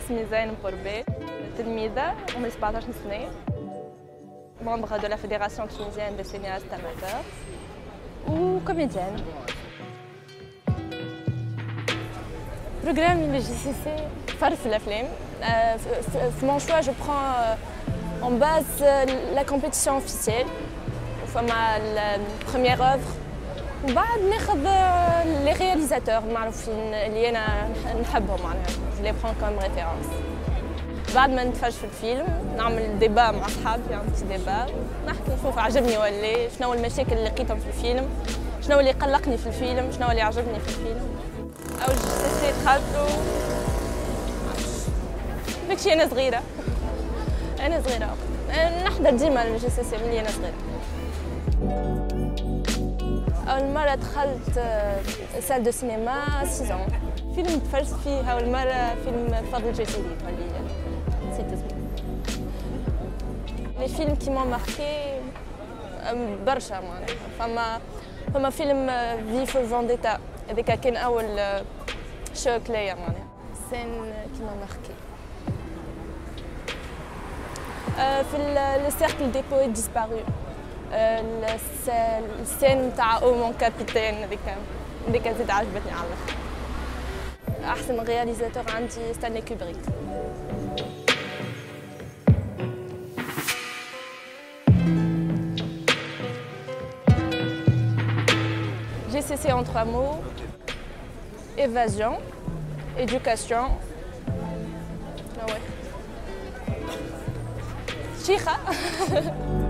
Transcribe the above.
اسمي زينب قربي، تلميذة عمري 17 سنة، membre de la Fédération tunisienne des cinéastes amateurs وكوميديان. Programme le JCC faire في الأفلام. في mon choix je prends en base la compétition officielle وفما la première œuvre وبعد ناخذ les réalisateurs المعروفين اللي أنا نحبهم معناها je les prends comme référence. بعد ما نتفرج في الفيلم نعمل ديبا مع أصحابي بتي ديبا نحكي نشوف عجبني ولا لا، شنو المشاكل اللي لقيتهم في الفيلم، شنو اللي قلقني في الفيلم، شنو اللي عجبني في الفيلم. أول جي دخلتو داكشي أنا صغيرة نحضر ديما الجي سي سي ملي أنا صغيرة. أول مرة دخلت سال دو سينما 6 ans. فيلم تفرجت فيه أول مرة فيلم فضل جزيري اللي نسيت اسمه. لي فيلم كي مون ماركي برشا معناها فما فيلم في فور فانديتا هذاك كان أول شوك ليا معناها. سين كي مون ماركي في لو سيركل دي بويت ديسبارو السين نتاع او مون كابيتان هذيك زيد عجبتني على الاخر. احسن رياليزاتور عندي ستانلي كوبريك. GCC en 3 mots: évasion, éducation. Ah ouais. Chicha.